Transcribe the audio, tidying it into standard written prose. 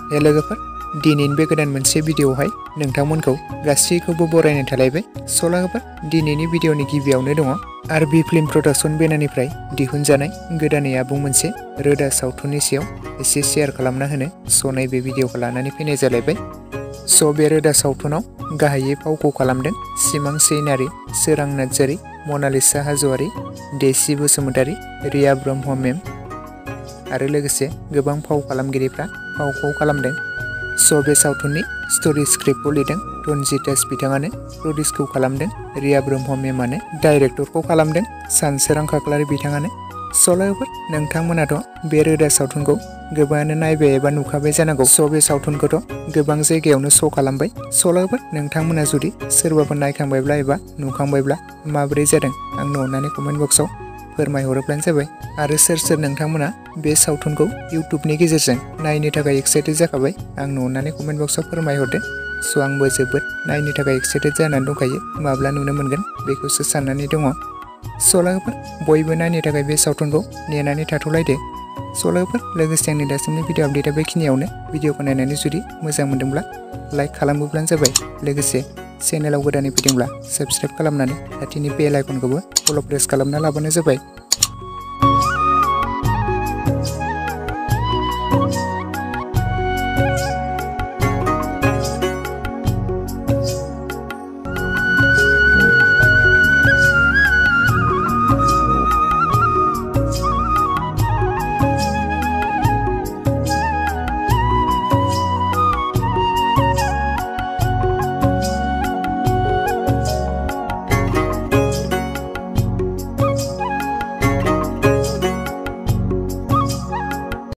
हे लोगोफोर दिनैनि बे गोदान मोनसे भिडिअआवहाय नोंथांमोनखौ गासैखौबो बरायनाय थालायबाय। स' लोगोफोर दिनैनि भिडिअनि गिबियावनो दङ आरबि फिल्म प्रडाक्शन बेनारनिफ्राय दिहुनजानाय गोदानै आबुं मोनसे रोदा सावथुननि सायाव एसे शेयार खालामना होनो स' नैबे भिडिअखौ लानानै फैनाय जालायबाय। स' बे रोदा सावथुनाव गाहायै फावखौ खालामदों सिमां सैनारि, सोरां नार्जारि, मनालिसा हाज'वारि, देसि बसुमतारि, रिया ब्रह्म मेम आरो लोगोसे गोबां फाव खालामगिरिफ्रा फावखौ खालामदों। स' बे सावथुननि स्ट'रि स्क्रिप्टखौ लिरदों रनजित दास बिथाङानो, प्रडिउसखौ खालामदों रिया ब्रह्म मेमानो, डाइरेक्टरखौ खालामदों सानसोरां खाख्लारि बिथाङानो। स' लोगोफोर नोंथांमोनाथ' बे रोदा सावथुनखौ गोबाङानो नायबाय एबा नुखाबाय जानांगौ। स' बे सावथुनखौथ' गोबां जायगायावनो श' खालामबाय। स' लोगोफोर नोंथांमोना जुदि सोरबाफोर नायखांबायब्ला एबा नुखांबायब्ला माबोरै जादों आंनो अननानै कमेन्ट बक्सआव फोरमायहरोब्लानो जाबाय। आरो सोर सोर नोंथांमोना बे सावथुनखौ इउटुबनि गेजेरजों नायनो थाखाय एक्साइटेड जाखाबाय आंनो अननानै कमेन्ट बक्सआव फोरमायहरदो। स' आंबो जोबोद नायनो थाखाय एक्साइटेड जानानै दंखायो, माब्ला नुनो मोनगोन बेखौसो साननानै दङ। स' लोगोफोर बयबो नायनो थाखाय बे सावथुनखौ नेनानै थाथ'लायदो। स' लोगोफोर लोगोसे आंनि दासिमनि भिडिअ आपडेटआ बेखिनियावनो। भिडिअखौ नायनानै जुदि मोजां मोनदोंब्ला लाइक खालामोब्लानो जाबाय। लोगोसे चेनेलाव गोदानै फैदोंब्ला साबस्क्राइब खालामनानै खाथिनि बेल आइकनखौबो अल प्रेस खालामना लाबानो जाबाय।